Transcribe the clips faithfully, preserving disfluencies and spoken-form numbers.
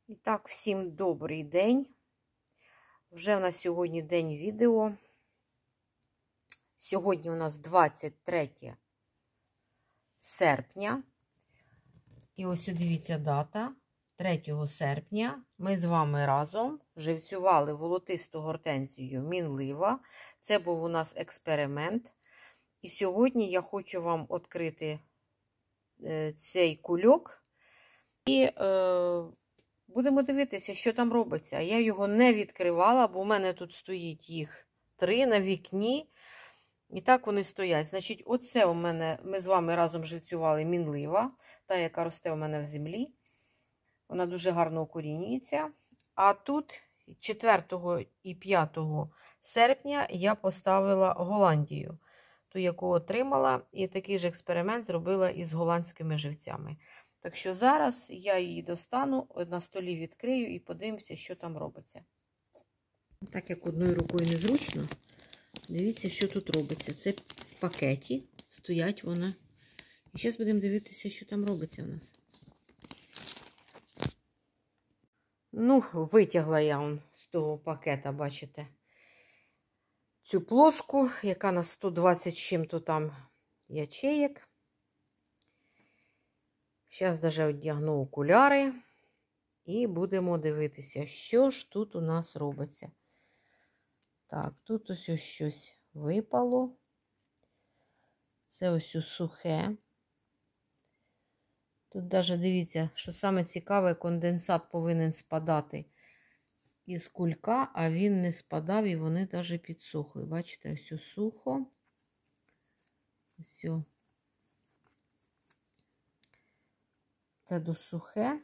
І так, всім добрий день. Вже у нас сьогодні день відео. Сьогодні у нас двадцять третє серпня. І ось дивіться дата. третього серпня ми з вами разом живцювали волотисту гортензію мінлива. Це був у нас експеримент. І сьогодні я хочу вам відкрити цей кульок. І е, будемо дивитися, що там робиться. Я його не відкривала, бо у мене тут стоїть їх три на вікні. І так вони стоять. Значить, оце у мене, ми з вами разом живцювали мінлива, та, яка росте у мене в землі. Вона дуже гарно укорінюється. А тут четвертого і п'ятого серпня я поставила Голландію, ту, яку отримала, і такий же експеримент зробила із голландськими живцями. Так що зараз я її достану, на столі відкрию і подивимося, що там робиться. Так як одною рукою незручно, дивіться, що тут робиться. Це в пакеті стоять вона. І зараз будемо дивитися, що там робиться у нас. Ну, витягла я он з того пакета, бачите, цю плошку, яка на сто двадцять чим-то там ячеєк. Зараз навіть одягну окуляри і будемо дивитися, що ж тут у нас робиться. Так, тут ось ось щось випало. Це ось ось сухе. Тут навіть дивіться, що саме цікаве, конденсат повинен спадати із кулька, а він не спадав і вони навіть підсохли. Бачите, ось ось сухо. Ось ось. Це досухе.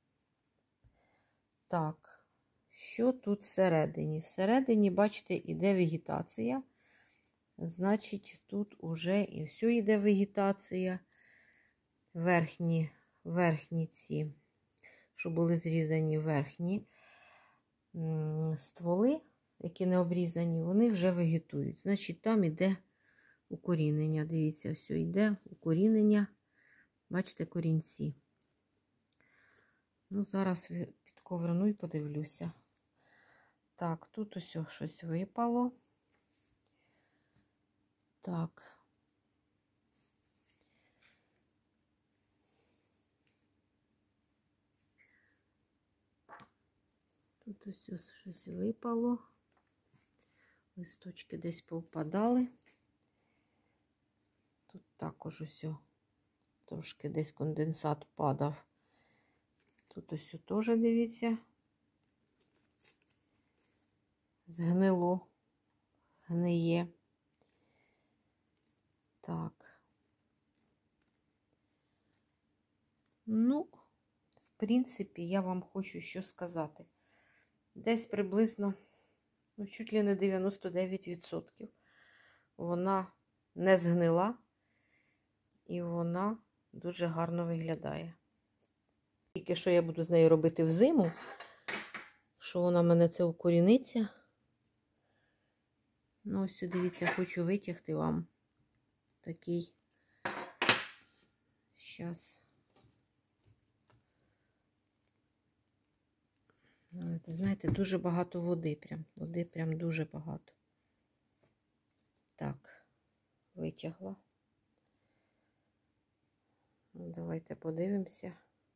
Так, що тут всередині? Всередині, бачите, іде вегетація. Значить, тут уже і все йде вегетація. Верхні, верхні ці, що були зрізані верхні стволи, які не обрізані, вони вже вегетують. Значить, там іде укорінення. Дивіться, все йде укорінення. Бачите, корінці. Ну, зараз підковерну і подивлюся. Так, тут ось щось випало. Так. Тут ось щось випало. Листочки десь повпадали. Тут також ось трошки десь конденсат падав. Тут ось теж, дивіться, згнило, гниє. Так. Ну, в принципі, я вам хочу що сказати. Десь приблизно, ну, чуть ли не дев'яносто дев'ять відсотків вона не згнила і вона дуже гарно виглядає. Тільки що я буду з нею робити взиму, що вона в мене це укоріниться. Ну, ось, дивіться, хочу витягти вам такий. Щас. Знаєте, дуже багато води прям. Води прям дуже багато. Так, витягла. Ну, давайте подивимося.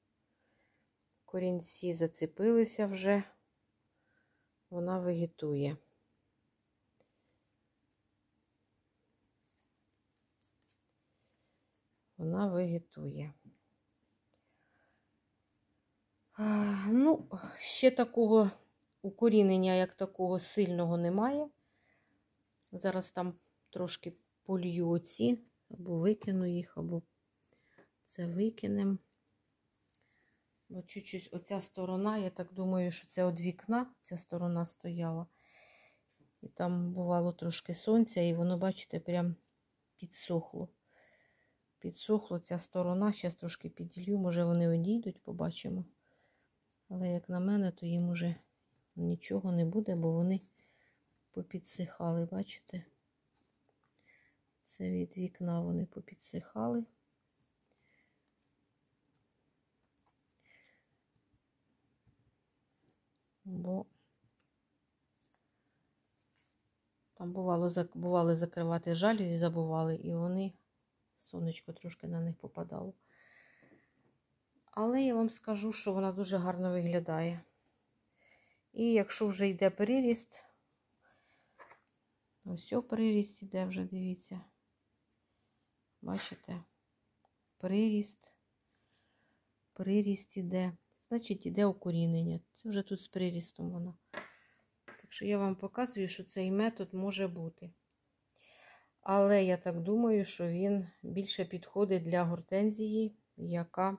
Корінці зацепилися вже. Вона вегетує. Вона вегетує. А, ну, ще такого укорінення, як такого сильного, немає. Зараз там трошки полью оці, або викину їх, або це викинемо. Бо чуть-чуть оця сторона, я так думаю, що це від вікна, ця сторона стояла. І там бувало трошки сонця, і воно, бачите, прям підсохло. Підсохло ця сторона, зараз трошки піділью, може вони одійдуть, побачимо. Але як на мене, то їм уже нічого не буде, бо вони попідсихали, бачите? Це від вікна вони попідсихали. бо там бувало, бували закривати жалюзі, забували, і вони, сонечко трошки на них попадало. Але я вам скажу, що вона дуже гарно виглядає. І якщо вже йде приріст, ось о, приріст іде вже, дивіться. Бачите? Приріст. Приріст іде. Значить, іде укорінення. Це вже тут з прирістом вона. Так що я вам показую, що цей метод може бути. Але я так думаю, що він більше підходить для гортензії, яка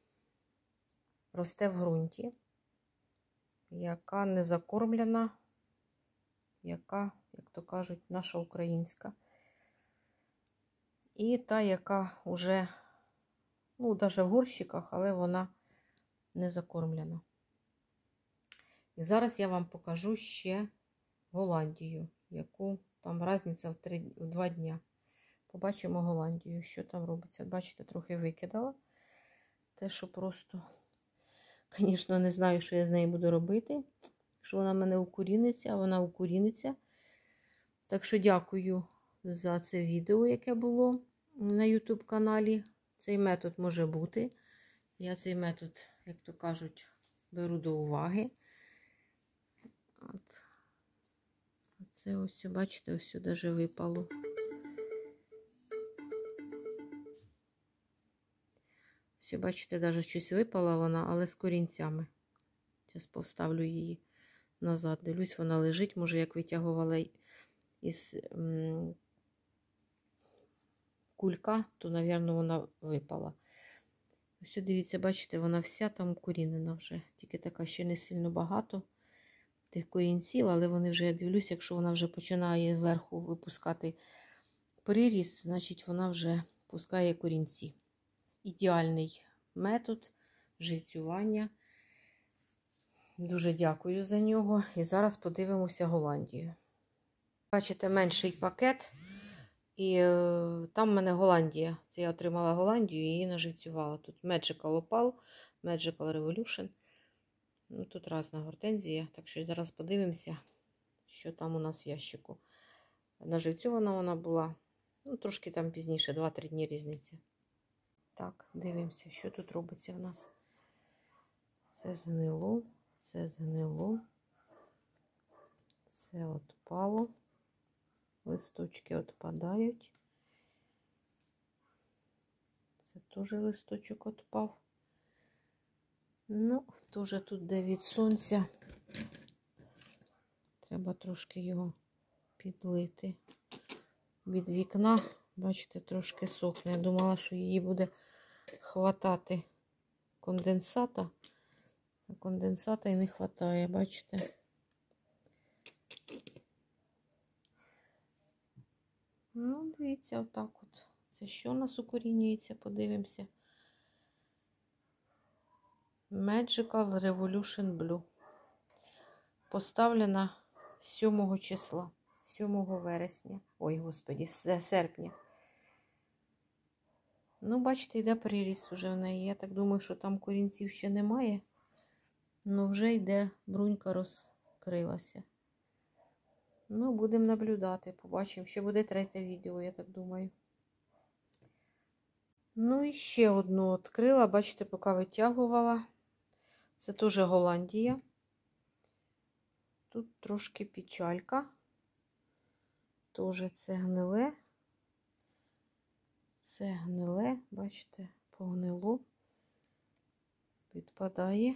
росте в ґрунті, яка не закормлена, яка, як то кажуть, наша українська. І та, яка вже, ну, навіть в горщиках, але вона не закормлена. І зараз я вам покажу ще Голландію, яку там різниця в, три, в два дня. Побачимо Голландію, що там робиться. Бачите, трохи викидала. Те, що просто, звісно, не знаю, що я з нею буду робити. Якщо вона в мене укоріниться, а вона укоріниться. Так що дякую за це відео, яке було на ютуб каналі. Цей метод може бути. Я цей метод, як то кажуть, беру до уваги. От. Це ось, бачите, ось сюди вже випало. Ось, бачите, навіть щось випала вона, але з корінцями. Зараз поставлю її назад. Дивлюсь, вона лежить, може, як витягувала із м, кулька, то, мабуть, вона випала. Ось, дивіться, бачите, вона вся там укорінена вже. Тільки така ще не сильно багато тих корінців, але вони вже, я дивлюсь, якщо вона вже починає зверху випускати приріст, значить вона вже пускає корінці. Ідеальний метод живцювання. Дуже дякую за нього. І зараз подивимося Голландію. Бачите, менший пакет. І е, там в мене Голландія. Це я отримала Голландію і її наживцювала. Тут Magical Opal, Magical Revolution. Ну, тут різна гортензія. Так що зараз подивимося, що там у нас в ящику. Наживцьована вона була. Ну, трошки там пізніше, два-три дні різниця. Так, дивимося, що тут робиться в нас. Це згнило, це згнило, це відпало. Листочки відпадають. Це теж листочок відпав. Ну, теж тут де від сонця. Треба трошки його підлити від вікна. Бачите, трошки сохне. Я думала, що її буде хватати конденсата. А конденсата і не хватає, бачите. Ну, дивіться, отак от. Це що у нас укорінюється, подивимося. Magical Revolution Blue. Поставлена сьомого числа. сьомого вересня. Ой, господі, серпня. Ну, бачите, йде приріст уже в неї. Я так думаю, що там корінців ще немає. Ну, вже йде, брунька розкрилася. Ну, будемо наблюдати, побачимо. Ще буде третє відео, я так думаю. Ну, і ще одну відкрила, бачите, поки витягувала. Це теж Голландія. Тут трошки печалька. Теж це гниле. Це гниле, бачите, погнило. Відпадає.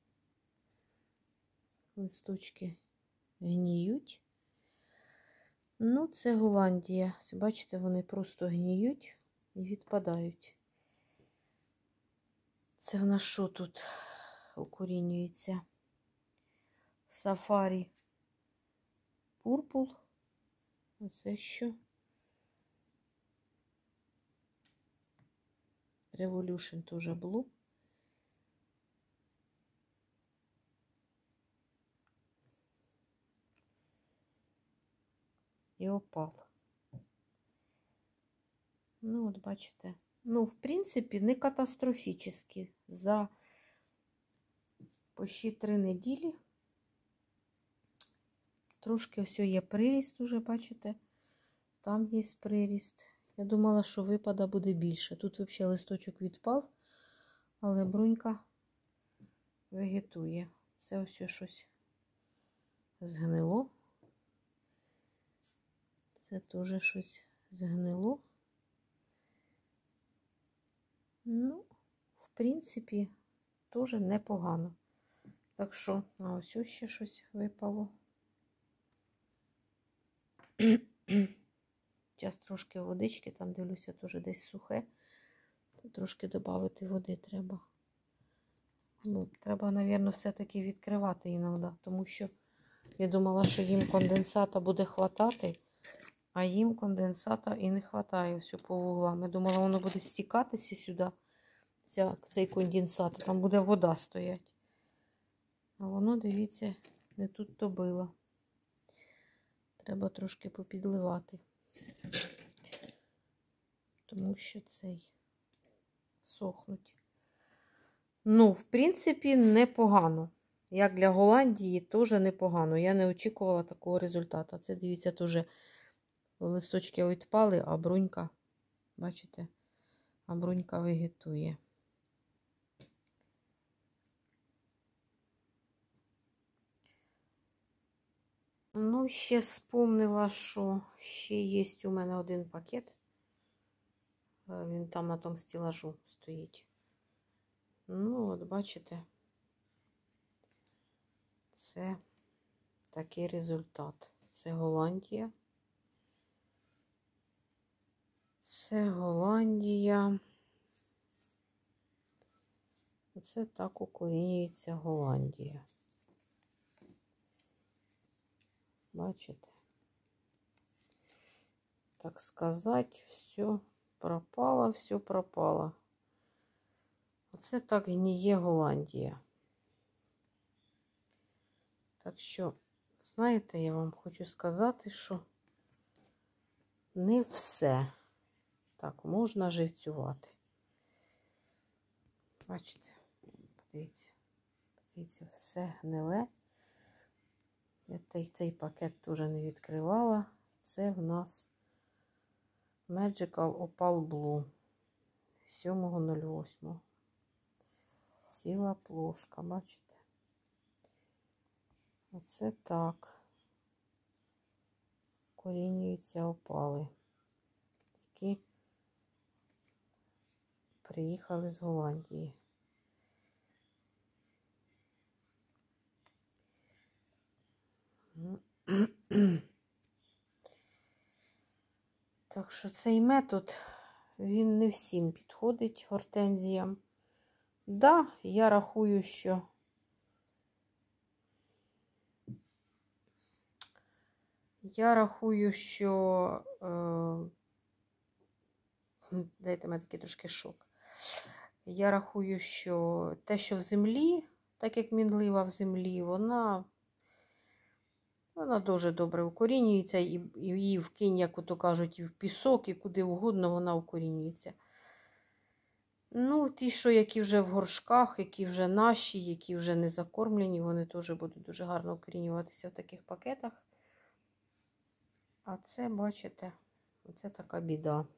Листочки гніють. Ну, це Голландія. Бачите, вони просто гніють і відпадають. Це в нас що тут укорінюється? Сафарі Пурпул. Оце що? Revolution теж Blue. І опал. Ну, от бачите. Ну, в принципі, не катастрофічно. За почти три неділі трошки ось є приріст уже, бачите? Там є приріст. Я думала, що випада буде більше. Тут взагалі листочок відпав, але брунька вегетує. Це ось щось згнило. Це теж щось згнило. Ну, в принципі, теж непогано. Так що, а ось ось ще щось випало. Зараз трошки водички, там дивлюся, теж десь сухе. Трошки додати води треба. Ну, треба, мабуть, все-таки відкривати іноді, тому що я думала, що їм конденсата буде хватати, а їм конденсата і не хватає все по вуглам. Я думала, воно буде стікатися сюди, ця, цей конденсат, там буде вода стояти. А воно, дивіться, не тут то було. Треба трошки попідливати. Тому що цей сохнуть. Ну, в принципі, непогано. Як для Голландії, теж непогано. Я не очікувала такого результату. Це, дивіться, теж листочки відпали, а брунька, бачите, а брунька вегетує. Ну, ще вспомнила, що ще є у мене один пакет. Він там на тому стелажу стоїть. Ну, от, бачите, це такий результат. Це Голландія. Це Голландія. Оце так укорінюється Голландія. Бачите? Так сказати, все пропало, все пропало. Оце так гніє Голландія. Так що, знаєте, я вам хочу сказати, що не все так можна живцювати. Бачите, подивіться, подивіться, все гниле. Я цей пакет теж не відкривала. Це в нас Magical Opal Blue сьомого нуль восьмого. Ціла плошка, бачите? Оце так корінюються опали, які приїхали з Голландії. Так що цей метод, він не всім підходить гортензіям. Да, я рахую, що я рахую, що е, дайте мені такий трошки шок. Я рахую, що те, що в землі, так як мінлива в землі, вона Вона дуже добре укорінюється, і її вкинь, як ото кажуть, і в пісок, і куди угодно вона укорінюється. Ну, ті, що які вже в горшках, які вже наші, які вже не закормлені, вони теж будуть дуже гарно укорінюватися в таких пакетах. А це, бачите, оце така біда.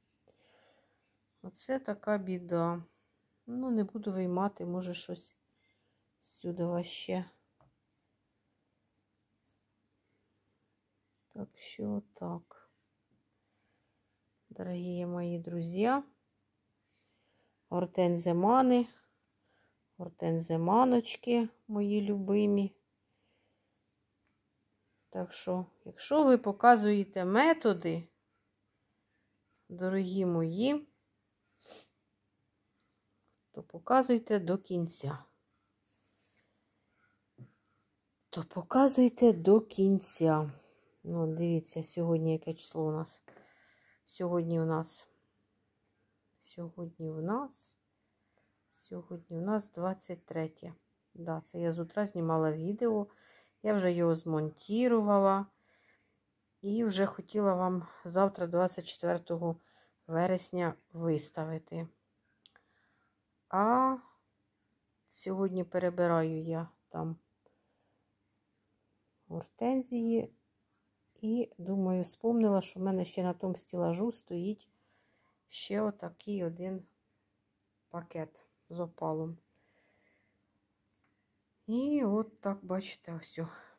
Оце така біда. Ну, не буду виймати, може щось сюди ще. Так що так, дорогі мої друзі, гортенземани, гортенземаночки мої любимі. Так що, якщо ви показуєте методи, дорогі мої, то показуйте до кінця. То показуйте до кінця. Ну, дивіться, сьогодні яке число у нас. Сьогодні у нас, сьогодні у нас, сьогодні у нас двадцять третє. Да, це я з утра знімала відео. Я вже його змонтувала. І вже хотіла вам завтра, двадцять четвертого вересня, виставити. А сьогодні перебираю я там гортензії. І, думаю, вспомнила, що в мене ще на тому стелажу стоїть ще отакий один пакет з опалом. І от так, бачите, ось.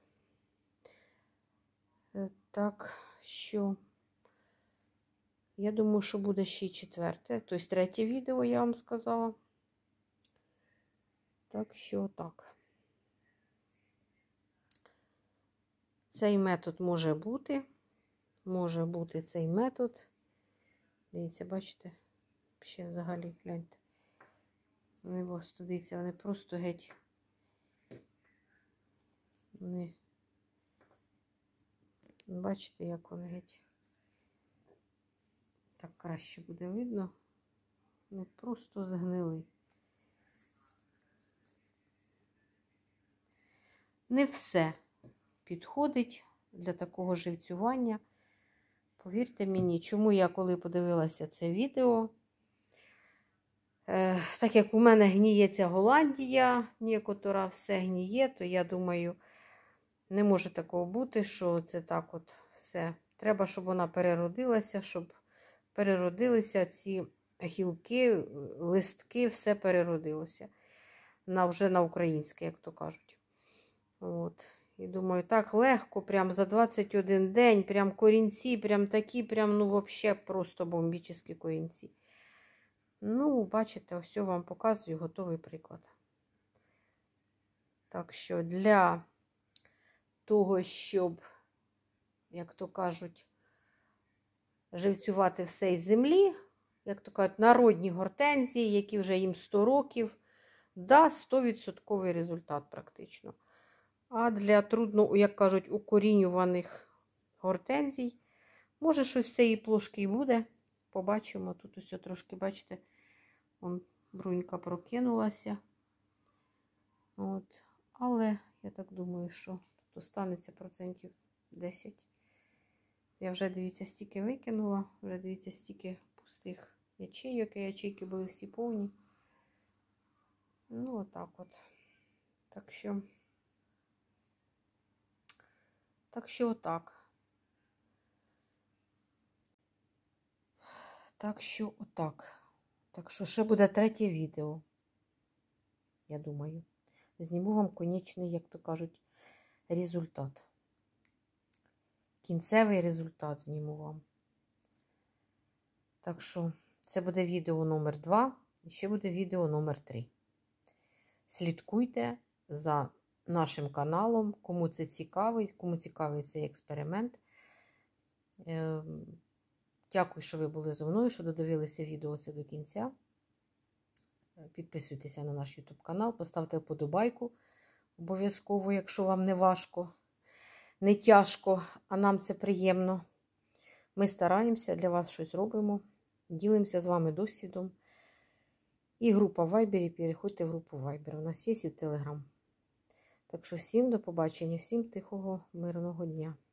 Так що, я думаю, що буде ще й четверте, тобто третє відео, я вам сказала. Так що, так. Цей метод може бути. Може бути цей метод. Дивіться, бачите? Ще взагалі, гляньте. Вони просто, дивіться, вони просто геть. Вони... Бачите, як вони геть. Так краще буде видно. Вони просто згнили. Не все підходить для такого живцювання. Повірте мені, чому я, коли подивилася це відео, е, так як у мене гніється Голландія, некотора все гніє, то я думаю, не може такого бути, що це так от все. Треба, щоб вона переродилася, щоб переродилися ці гілки, листки, все переродилося. На, вже на українське, як то кажуть. От. І думаю, так легко, прям за двадцять один день, прям корінці, прям такі, прям, ну, взагалі, просто бомбічні корінці. Ну, бачите, ось вам показую готовий приклад. Так що для того, щоб, як то кажуть, живцювати все із землі, як то кажуть, народні гортензії, які вже їм сто років, да, сто відсотків результат практично. А для трудно, як кажуть, укорінюваних гортензій, може щось з цієї плошки і буде. Побачимо. Тут ось трошки, бачите, вон брунька прокинулася. От. Але я так думаю, що тут останеться процентів десять. Я вже, дивіться, стільки викинула. Вже, дивіться, стільки пустих ячейок. І ячейки були всі повні. Ну, отак от. Так що... Так що отак. Так що отак. Так що ще буде третє відео. Я думаю. Зніму вам конечний, як то кажуть, результат. Кінцевий результат зніму вам. Так що це буде відео номер два. І ще буде відео номер три. Слідкуйте за нашим каналом, кому це цікавий, кому цікавий цей експеримент. Дякую, що ви були зі мною, що додивилися відео це до кінця. Підписуйтеся на наш ютуб канал, поставте вподобайку обов'язково, якщо вам не важко, не тяжко, а нам це приємно. Ми стараємося, для вас щось робимо, ділимося з вами досвідом. І група в Вайбері, переходьте в групу Вайбер. У нас є і в Телеграм. Так що всім до побачення, всім тихого, мирного дня.